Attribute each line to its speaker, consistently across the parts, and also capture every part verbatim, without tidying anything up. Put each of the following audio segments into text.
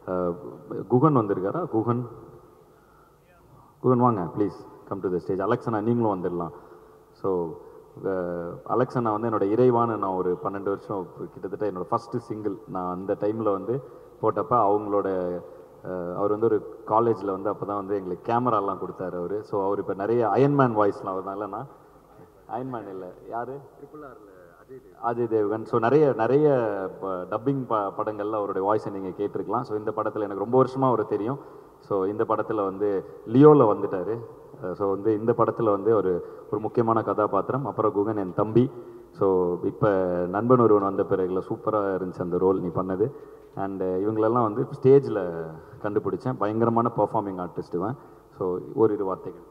Speaker 1: குகன் வந்திருக்காரா? குகன் குகன் வாங்க please come to the stage. அலெக்சனா நீங்களும் வந்துடலாம். ஸோ அலெக்சனா வந்து என்னோட இறைவான நான் ஒரு பன்னெண்டு வருஷம் கிட்டத்தட்ட என்னோடய ஃபஸ்ட்டு சிங்கிள் நான் அந்த டைமில் வந்து போட்டப்போ அவங்களோட அவர் வந்து ஒரு காலேஜில் வந்து அப்போ தான் வந்து எங்களுக்கு கேமராலாம் கொடுத்தாரு அவர். ஸோ அவர் இப்போ நிறைய அயன்மேன் வாய்ஸ்லாம் வரனாலண்ணா அயன்மேன் இல்லை யார் ட்ரிபிள் ஆரில் அஜய் அஜய் தேவ்கன். ஸோ நிறைய நிறைய டப்பிங் ப படங்களில் அவருடைய வாய்ஸை நீங்கள் கேட்டிருக்கலாம். ஸோ இந்த படத்தில் எனக்கு ரொம்ப வருஷமாக அவர் தெரியும். ஸோ இந்த படத்தில் வந்து லியோவில் வந்துட்டார். ஸோ வந்து இந்த படத்தில் வந்து ஒரு ஒரு முக்கியமான கதாபாத்திரம். அப்புறம் குகன் என் தம்பி. ஸோ இப்போ நண்பன் ஒருவன் வந்த பிறகுல சூப்பராக இருந்துச்சு அந்த ரோல் நீ பண்ணது. அண்டு இவங்களெல்லாம் வந்து ஸ்டேஜில் கண்டுபிடிச்சேன். பயங்கரமான பர்ஃபார்மிங் ஆர்டிஸ்ட்டுவேன். ஸோ ஓரிரு வார்த்தைகள்.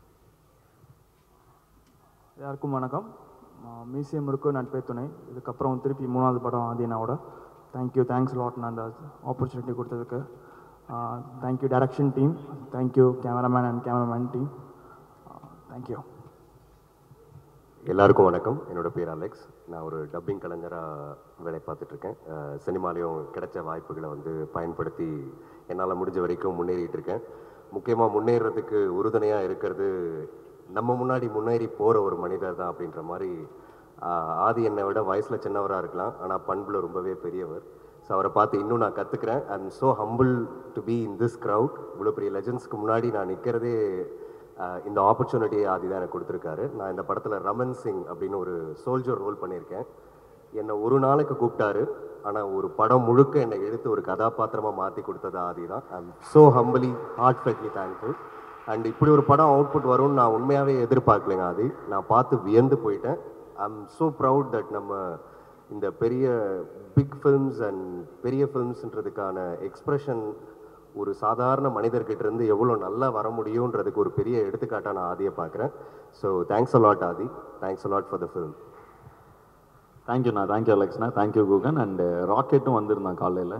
Speaker 2: எல்லாருக்கும் வணக்கம். மியூசியம் இருக்கும் நட்பே துணை. இதுக்கப்புறம் திருப்பி மூணாவது படம் ஆதினாவோட. தேங்க்யூ தேங்க்ஸ் லாட் நான் அந்த ஆப்பர்ச்சுனிட்டி கொடுத்ததுக்கு. Thank you direction team, thank you cameraman and cameraman team, thank you.
Speaker 3: எல்லாருக்கும் வணக்கம். என்னோடய பேர் அலெக்ஸ். நான் ஒரு டப்பிங் கலைஞராக வேலை பார்த்துட்ருக்கேன். சினிமாலேயும் கிடைச்ச வாய்ப்புகளை வந்து பயன்படுத்தி என்னால் முடிஞ்ச வரைக்கும் முன்னேறிட்டு இருக்கேன். முக்கியமாக முன்னேறதுக்கு உறுதுணையாக இருக்கிறது நம்ம முன்னாடி முன்னேறி போகிற ஒரு மனிதர் தான் அப்படின்ற மாதிரி. ஆதி என்னை விட வயசில் சின்னவராக இருக்கலாம், ஆனால் பண்பில் ரொம்பவே பெரியவர். ஸோ அவரை பார்த்து இன்னும் நான் கற்றுக்கிறேன். I am so humble to be in this crowd. இவ்வளோ பெரிய லெஜண்ட்ஸ்க்கு முன்னாடி நான் நிற்கிறதே இந்த ஆப்பர்ச்சுனிட்டியை ஆதி தான் எனக்கு கொடுத்துருக்காரு. நான் இந்த படத்தில் ரமன் சிங் அப்படின்னு ஒரு சோல்ஜர் ரோல் பண்ணியிருக்கேன். என்னை ஒரு நாளைக்கு கூப்பிட்டாரு, ஆனால் ஒரு படம் முழுக்க என்னை எடுத்து ஒரு கதாபாத்திரமாக மாற்றி கொடுத்தது ஆதி தான். I am so humbly heartfeltly thankful. And இப்படி ஒரு படம் அவுட்புட் வரும்னு நான் உண்மையாகவே எதிர்பார்க்கலைங்க ஆதி. நான் பார்த்து வியந்து போயிட்டேன். I am so proud that நம்ம இந்த பெரிய பிக் ஃபில்ம்ஸ் அண்ட் பெரிய ஃபில்ம்ஸ்ன்றதுக்கான எக்ஸ்ப்ரெஷன் ஒரு சாதாரண மனிதர்கிட்ட இருந்து எவ்வளோ நல்லா வர முடியுன்றதுக்கு ஒரு பெரிய எடுத்துக்காட்டாக நான் ஆதியை பார்க்குறேன். So thanks a lot Aadhi, thanks a lot for the film.
Speaker 1: தேங்க்யூண்ணா, தேங்க்யூ அலெக்ஸ்ண்ணா, தேங்க்யூ குகன். அண்டு ராக்கெட்டும் வந்திருந்தான் காலையில்.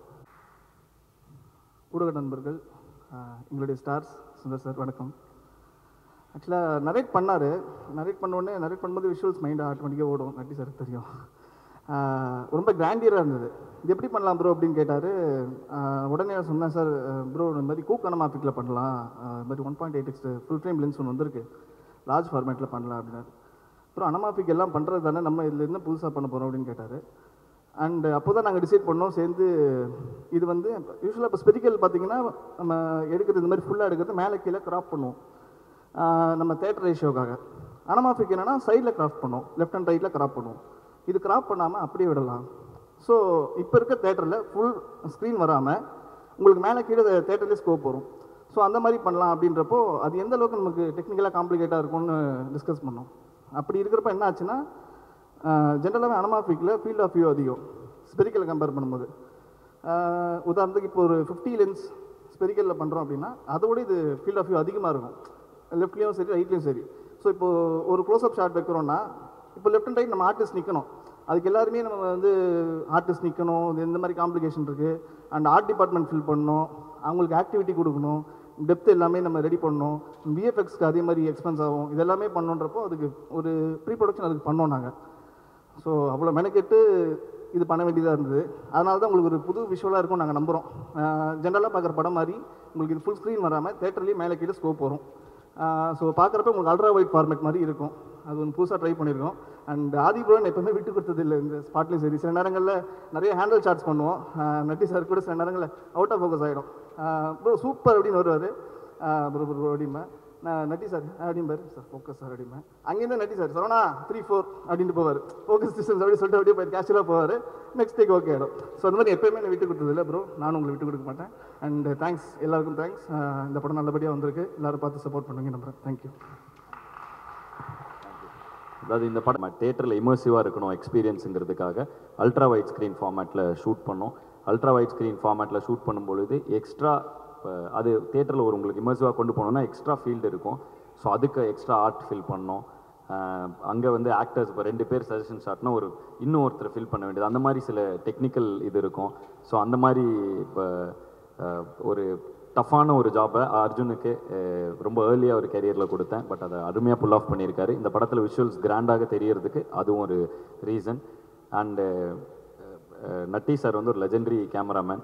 Speaker 2: ஊடக நண்பர்கள், எங்களுடைய ஸ்டார்ஸ் சுந்தர் சார் வணக்கம். ஆக்சுவலாக நரேட் பண்ணார். நரேட் பண்ணோடனே நரேட் பண்ணும்போது விஷுவல்ஸ் மைண்ட் ஆட்டோமேட்டிக்காக ஓடும். நட்டி சார் தெரியும். ரொம்ப கிராண்டியராக இருந்தது. இது எப்படி பண்ணலாம் ப்ரோ அப்படின்னு கேட்டார். உடனே சொன்னேன், சார் ப்ரோ இந்த மாதிரி கூக் அனமாஃபிக்கில் பண்ணலாம், இது மாதிரி one point eight x full frame lens ஒன்று வந்திருக்கு, லார்ஜ் ஃபார்மேட்டில் பண்ணலாம் அப்படின்னாரு. அப்புறம் அனமாஃபிக் எல்லாம் பண்ணுறது தானே, நம்ம இதில் என்ன புதுசாக பண்ண போகிறோம் அப்படின்னு கேட்டார். அண்ட் அப்போ தான் நாங்கள் டிசைட் பண்ணோம் சேர்ந்து. இது வந்து யூஸ்வலாக இப்போ ஸ்பெரிக்கல் பார்த்தீங்கன்னா நம்ம எடுக்கிறது இந்த மாதிரி ஃபுல்லாக எடுக்கிறது மேலே கீழே கிராப் பண்ணுவோம் நம்ம தேட்டர் ரேஷியோக்காக. அனமாஃபிக் என்னென்னா சைடில் கிராப் பண்ணுவோம், லெஃப்ட் அண்ட் ரைட்டில் கிராப் பண்ணுவோம். இது கிராப் பண்ணாமல் அப்படியே விடலாம். ஸோ இப்போ இருக்க தேட்டரில் ஃபுல் ஸ்க்ரீன் வராமல் உங்களுக்கு மேலே கீழே தேட்டர்லேயே ஸ்கோப் வரும். ஸோ அந்த மாதிரி பண்ணலாம் அப்படின்றப்போ அது எந்த அளவுக்கு நமக்கு டெக்னிக்கலாக காம்ப்ளிகேட்டாக இருக்கும்னு டிஸ்கஸ் பண்ணோம். அப்படி இருக்கிறப்ப என்ன ஆச்சுன்னா, ஜென்ரலாகவே அனமாஃபிக்கில் ஃபீல்ட் ஆஃப் வியூ அதிகம் ஸ்பெரிக்கலை கம்பேர் பண்ணும்போது. உதாரணத்துக்கு இப்போ ஒரு ஃபிஃப்டி லென்ஸ் ஸ்பெரிக்கலில் பண்ணுறோம் அப்படின்னா அதோட இது ஃபீல்ட் ஆஃப் வியூ அதிகமாக இருக்கும், லெஃப்ட்லேயும் சரி ரைட்லேயும் சரி. ஸோ இப்போது ஒரு க்ளோஸ்அப் ஷாட் வைக்கிறோன்னா இப்போ லெஃப்ட் அண்ட் ரைட் நம்ம ஆர்டிஸ்ட் நிற்கணும். அதுக்கு எல்லாருமே நம்ம வந்து ஆர்டிஸ்ட் நிற்கணும், இது இந்த மாதிரி காம்ப்ளிகேஷன் இருக்குது. அண்ட் ஆர்ட் டிபார்ட்மெண்ட் ஃபில் பண்ணணும், அவங்களுக்கு ஆக்டிவிட்டி கொடுக்கணும், டெப்த் எல்லாமே நம்ம ரெடி பண்ணணும், விஎஃப்எக்ஸ்க்கு அதே மாதிரி எக்ஸ்பென்ஸ் ஆகும். இது எல்லாமே பண்ணோன்றப்போ அதுக்கு ஒரு ப்ரீ ப்ரொடக்ஷன் அதுக்கு பண்ணோம் நாங்கள். ஸோ அவ்வளோ மெனக்கெட்டு இது பண்ண வேண்டியதாக இருந்தது. அதனால தான் உங்களுக்கு ஒரு புது விஷுவலாக இருக்கும் நாங்கள் நம்புகிறோம். ஜென்ரலாக பார்க்குற படம் மாதிரி உங்களுக்கு இது ஃபுல் ஸ்க்ரீன் வராமல் தேட்டர்லேயே மேலே கீழே ஸ்கோப் வரும். ஸோ பார்க்குறப்ப உங்களுக்கு அல்ட்ரா வைட் ஃபார்மேட் மாதிரி இருக்கும். அது ஒன்று புதுசாக ட்ரை பண்ணியிருக்கோம். அண்ட் ஆதி ப்ரோன் எப்போவுமே விட்டு கொடுத்தது இல்லை இந்த ஸ்பாட்லேயும் சரி. சில நேரங்களில் நிறைய ஹேண்டில் ஷாட்ஸ் பண்ணுவோம். நட்டி சார் கூட சில நேரங்களில் அவுட் ஆஃப் ஃபோக்கஸ் ஆகிடும். ப்ரோ சூப்பர் அப்படின்னு வருவார். ப்ரோ ப்ரோ அப்படிம்பேன் நான், நட்டி சார் அப்படிம்பார், சார் ஃபோக்கஸ் சார் அப்படிம்பேன். அங்கேருந்து Natty sir Saravana three four அப்படின்ட்டு போவார். ஃபோக்கஸ் டிஸ்டன்ஸ் அப்படி சொல்லிட்டு அப்படியே போய் கேஷுவலாக போவார். நெக்ஸ்ட் டேக் ஓகே ஆகிடும். ஸோ அந்த மாதிரி எப்போயுமே நான் விட்டு கொடுத்ததில்லை ப்ரோ, நானும் உங்களை விட்டு கொடுக்க மாட்டேன். அண்ட் தேங்க்ஸ் எல்லாருக்கும் தேங்க்ஸ். இந்த படம் நல்லபடியாக வந்திருக்கு, எல்லோரும் பார்த்து சப்போர்ட் பண்ணுங்க நம்புறேன். தேங்க்யூ.
Speaker 1: அதாவது இந்த படம் தேட்டரில் இமர்சிவாக இருக்கணும் எக்ஸ்பீரியன்ஸுங்கிறதுக்காக அல்ட்ரா வைட் ஸ்க்ரீன் ஃபார்மேட்டில் ஷூட் பண்ணோம். அல்ட்ரா வைட் ஸ்க்ரீன் ஃபார்மேட்டில் ஷூட் பண்ணும்பொழுது எக்ஸ்ட்ரா அது தேட்டரில் ஒரு உங்களுக்கு இமர்சிவாக கொண்டு போனோம்னா எக்ஸ்ட்ரா ஃபீல்டு இருக்கும். ஸோ அதுக்கு எக்ஸ்ட்ரா ஆர்ட் ஃபில் பண்ணோம். அங்கே வந்து ஆக்டர்ஸ் இப்போ ரெண்டு பேர் சஜஷன் ஷாட்னா ஒரு இன்னும் ஒருத்தர் ஃபில் பண்ண வேண்டியது, அந்த மாதிரி சில டெக்னிக்கல் இது இருக்கும். ஸோ அந்த மாதிரி இப்போ ஒரு டஃப்பான ஒரு ஜாபை அர்ஜுனுக்கு ரொம்ப ஏர்லியாக ஒரு கேரியரில் கொடுத்தேன். பட் அதை அருமையாக புல் ஆஃப் பண்ணியிருக்காரு. இந்த படத்தில் விஷுவல்ஸ் கிராண்டாக தெரியறதுக்கு அதுவும் ஒரு ரீசன். அண்டு நட்டி சார் வந்து ஒரு லெஜெண்டரி கேமராமேன்.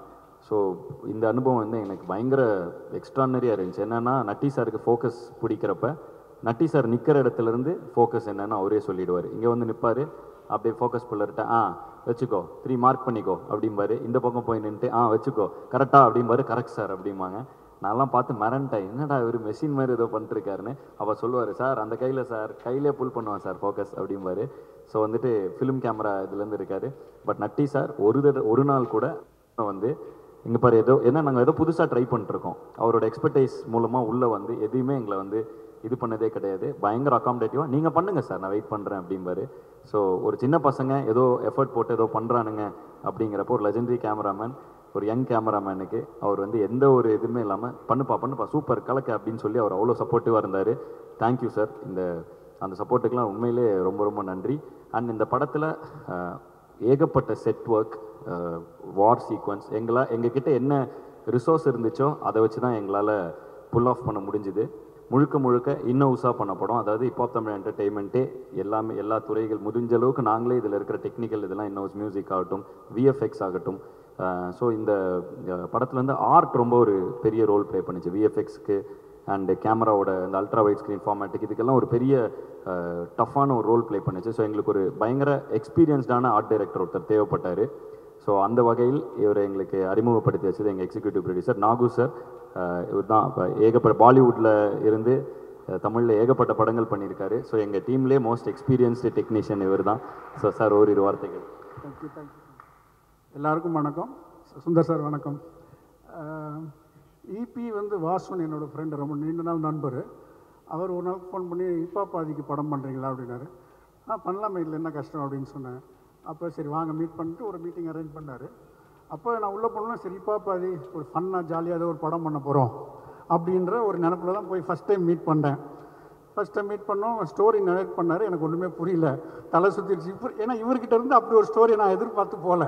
Speaker 1: ஸோ இந்த அனுபவம் வந்து எனக்கு பயங்கர எக்ஸ்ட்ரானரியாக இருந்துச்சு. என்னென்னா நட்டி சாருக்கு ஃபோக்கஸ் பிடிக்கிறப்ப நட்டி சார் நிற்கிற இடத்துலேருந்து ஃபோக்கஸ் என்னென்னு அவரே சொல்லிடுவார். இங்கே வந்து நிற்பார், அப்படியே ஃபோக்கஸ் புள்ளர்கிட்ட ஆ வச்சுக்கோ த்ரீ மார்க் பண்ணிக்கோ அப்படிம்பாரு. இந்த பக்கம் போய் நின்றுட்டு ஆ வச்சுக்கோ கரெக்டாக அப்படிம்பாரு. கரெக்ட் சார் அப்படிம்பாங்க. நான்லாம் பார்த்து மிரண்டேன், என்னடா இவர் மெஷின் மாதிரி ஏதோ பண்ணிட்டுருக்காருன்னு. அப்போ சொல்லுவார், சார் அந்த கையில் சார் கையிலே புல் பண்ணுவான் சார் ஃபோக்கஸ் அப்படிம்பாரு. ஸோ வந்துட்டு ஃபிலிம் கேமரா இதுலேருந்து இருக்கார். பட் நட்டி சார் ஒரு தட ஒரு நாள் கூட வந்து இங்கே பாரு ஏதோ ஏன்னா நாங்கள் ஏதோ புதுசாக ட்ரை பண்ணிட்டுருக்கோம். அவரோட எக்ஸ்பர்டைஸ் மூலமாக உள்ளே வந்து எதையுமே எங்களை வந்து இது பண்ணதே கிடையாது. பயங்கர அகாமடேட்டிவாக நீங்கள் பண்ணுங்கள் சார் நான் வெயிட் பண்ணுறேன் அப்படிம்பாரு. ஸோ ஒரு சின்ன பசங்க ஏதோ எஃபர்ட் போட்டு ஏதோ பண்ணுறானுங்க அப்படிங்கிறப்போ ஒரு லெஜெண்டரி கேமராமேன் ஒரு யங் கேமராமேனுக்கு அவர் வந்து எந்த ஒரு இதுவுமே இல்லாமல் பண்ணுப்பா பண்ணுப்பா சூப்பர் கலக்க அப்படின்னு சொல்லி அவர் அவ்வளோ சப்போர்ட்டிவாக இருந்தார். Thank you sir. இந்த அந்த சப்போர்ட்டுக்கெலாம் உண்மையிலே ரொம்ப ரொம்ப நன்றி. அண்ட் இந்த படத்தில் ஏகப்பட்ட செட் ஒர்க், வார் சீக்வன்ஸ் எங்களா எங்ககிட்ட என்ன ரிசோர்ஸ் இருந்துச்சோ அதை வச்சு தான் எங்களால் புல் ஆஃப் பண்ண முடிஞ்சுது. முழுக்க முழுக்க இன்னவுஸாக பண்ண படம். அதாவது இப்போ தமிழ் என்டர்டெயின்மெண்ட்டே எல்லாமே எல்லா துறைகள் முடிஞ்ச அளவுக்கு நாங்களே இதில் இருக்கிற டெக்னிக்கல் இதெல்லாம் இன்னவுஸ் மியூசிக் ஆகட்டும், விஎஃப்எக்ஸ் ஆகட்டும். ஸோ இந்த படத்தில் வந்து ஆர்ட் ரொம்ப ஒரு பெரிய ரோல் ப்ளே பண்ணிச்சு. விஎஃப்எக்ஸ்க்கு அண்டு கேமராவோட இந்த அல்ட்ரா வைட் ஸ்க்ரீன் ஃபார்மேட்டுக்கு இதுக்கெல்லாம் ஒரு பெரிய டஃப்பான ஒரு ரோல் ப்ளே பண்ணிச்சு. ஸோ எங்களுக்கு ஒரு பயங்கர எக்ஸ்பீரியன்ஸ்டான ஆர்ட் டைரக்டர் ஒருத்தர் தேவைப்பட்டார். ஸோ அந்த வகையில் இவரை எங்களுக்கு அறிமுகப்படுத்தி வச்சது எங்கள் எக்ஸிக்யூட்டிவ் ப்ரொடியூசர் நாகு சார். இவர் தான் இப்போ ஏகப்பட்ட பாலிவுட்டில் இருந்து தமிழில் ஏகப்பட்ட படங்கள் பண்ணியிருக்காரு. ஸோ எங்கள் டீம்லேயே மோஸ்ட் எக்ஸ்பீரியன்ஸ்டு டெக்னீஷியன் இவர் தான். ஸோ சார் ஓரிரு வார்த்தைகள்.
Speaker 4: தேங்க்யூ தேங்க்யூ எல்லாருக்கும் வணக்கம். சுந்தர் சார் வணக்கம். இபி வந்து வாசுன் என்னோடய ஃப்ரெண்டு, ரொம்ப நீண்ட நாள் நண்பர். அவர் ஒரு நாள் ஃபோன் பண்ணி இப்பா பாதிக்கு படம் பண்ணுறீங்களா அப்படின்னாரு. ஆ பண்ணலாமே, இல்லை என்ன கஷ்டம் அப்படின்னு சொன்னேன். அப்போ சரி வாங்க மீட் பண்ணிட்டு ஒரு மீட்டிங் அரேஞ்ச் பண்ணார். அப்போ நான் உள்ளே போனோன்னா சரி இப்பா பாதி ஒரு ஃபன்னாக ஜாலியாக ஏதோ ஒரு படம் பண்ண போகிறோம் அப்படின்ற ஒரு நினப்பில் தான் போய் ஃபஸ்ட் டைம் மீட் பண்ணேன். ஃபஸ்ட் டைம் மீட் பண்ணோம், ஸ்டோரி நரேட் பண்ணார். எனக்கு ஒன்றுமே புரியல, தலை சுற்றிடுச்சு. இப்போ ஏன்னா இவர்கிட்ட இருந்து அப்படி ஒரு ஸ்டோரி நான் எதிர்பார்த்து போகல.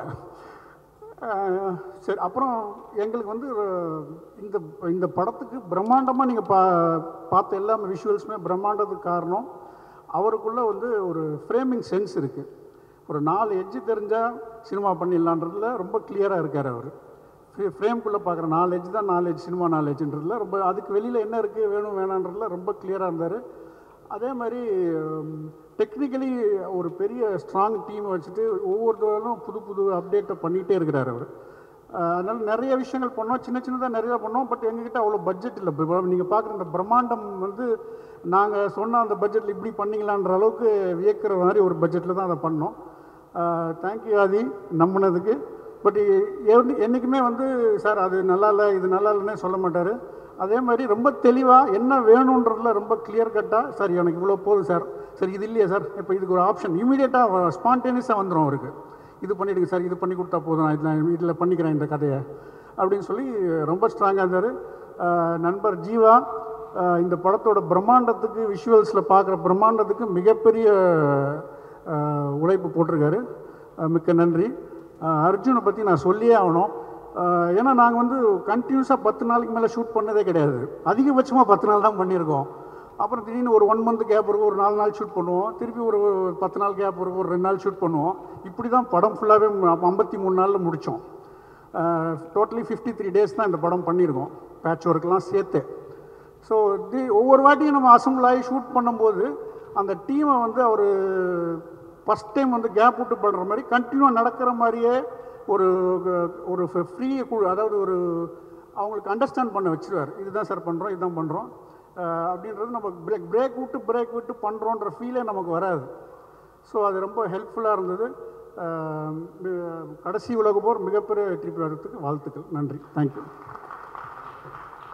Speaker 4: சரி அப்புறம் எங்களுக்கு வந்து இந்த இந்த படத்துக்கு பிரம்மாண்டமாக நீங்கள் பா பார்த்த எல்லா விஷுவல்ஸுமே பிரம்மாண்டத்துக்கு காரணம் அவருக்குள்ளே வந்து ஒரு ஃப்ரேமிங் சென்ஸ் இருக்குது. ஒரு நாலு எட்ஜு தெரிஞ்சால் சினிமா பண்ணிடலான்றதுல ரொம்ப கிளியராக இருக்கார் அவர். ஃப்ரே ஃப்ரேம்குள்ளே பார்க்குற நாலு எட்ஜ் தான் நாலேஜ் சினிமா நாலேஜுன்றதுல ரொம்ப, அதுக்கு வெளியில் என்ன இருக்குது வேணும் வேணான்றதுல ரொம்ப கிளியராக இருந்தார். அதே மாதிரி டெக்னிக்கலி ஒரு பெரிய ஸ்ட்ராங் டீமை வச்சுட்டு ஒவ்வொருத்தரும் புது புது அப்டேட்டை பண்ணிகிட்டே இருக்கிறார் அவர். அதனால் நிறைய விஷயங்கள் பண்ணோம், சின்ன சின்னதாக நிறையா பண்ணோம். பட் எங்ககிட்ட அவ்வளோ பட்ஜெட் இல்லை. நீங்கள் பார்க்குற இந்த பிரம்மாண்டம் வந்து நாங்கள் சொன்ன அந்த பட்ஜெட்டில் இப்படி பண்ணிங்களான்ற அளவுக்கு வியக்கிற மாதிரி ஒரு பட்ஜெட்டில் தான் அதை பண்ணோம். Thank you Aadhi நம்பினதுக்கு. பட் என்றைக்குமே வந்து சார் அது நல்லா இல்லை இது நல்லா இல்லைன்னே சொல்ல மாட்டார். அதே மாதிரி ரொம்ப தெளிவாக என்ன வேணுன்றதில் ரொம்ப கிளியர் கட்டாக சார் எனக்கு இவ்வளோ போதும் சார், சரி இது இல்லையா சார், இப்போ இதுக்கு ஒரு ஆப்ஷன் இமீடியட்டாக ஸ்பான்டேனியஸாக வந்துடும் அவருக்கு. இது பண்ணிவிடுங்க சார், இது பண்ணி கொடுத்தா போதும், நான் இதில் இதில் பண்ணிக்கிறேன் இந்த கதையை அப்படின்னு சொல்லி ரொம்ப ஸ்ட்ராங்காக இருந்தார். நண்பர் ஜீவா இந்த படத்தோட பிரம்மாண்டத்துக்கு விஷுவல்ஸில் பார்க்குற பிரம்மாண்டத்துக்கு மிகப்பெரிய உழைப்பு போட்டிருக்காரு. மிக்க நன்றி. அர்ஜுனை பற்றி நான் சொல்லியே ஆகணும். ஏன்னா நாங்கள் வந்து கண்டினியூஸாக பத்து நாளைக்கு மேலே ஷூட் பண்ணதே கிடையாது. அதிகபட்சமாக பத்து நாள் தான் பண்ணியிருக்கோம். அப்புறம் திடீர்னு ஒரு ஒன் மந்த் கேப் இருக்கும், ஒரு நாலு நாள் ஷூட் பண்ணுவோம், திருப்பி ஒரு பத்து நாள் கேப் இருக்கும், ஒரு ரெண்டு நாள் ஷூட் பண்ணுவோம். இப்படி தான் படம் ஃபுல்லாகவே ஐம்பத்தி மூணு நாளில் முடித்தோம். டோட்டலி ஃபிஃப்டி த்ரீ டேஸ் தான் இந்த படம் பண்ணியிருக்கோம், பேட்ச் ஒர்க்லாம் சேர்த்து. ஸோ தி ஒவ்வொரு வாட்டியும் நம்ம அசம்பிள் ஆகி ஷூட் பண்ணும்போது அந்த டீமை வந்து அவர் ஃபஸ்ட் டைம் வந்து கேப் விட்டு பண்ணுற மாதிரி கண்டினியூவாக நடக்கிற மாதிரியே ஒரு ஒரு ஃப்ரீ அதாவது ஒரு அவங்களுக்கு அண்டர்ஸ்டாண்ட் பண்ண வச்சுருவார். இதுதான் சார் பண்ணுறோம், இதுதான் பண்ணுறோம் அப்படின்றது நம்ம பிரேக் பிரேக் விட்டு பிரேக் விட்டு பண்ணுறோன்ற ஃபீலே நமக்கு வராது. ஸோ அது ரொம்ப ஹெல்ப்ஃபுல்லாக இருந்தது. கடைசி உலக போர் மிகப்பெரிய வெற்றி பெறத்துக்கு வாழ்த்துக்கள். நன்றி. தேங்க்யூ.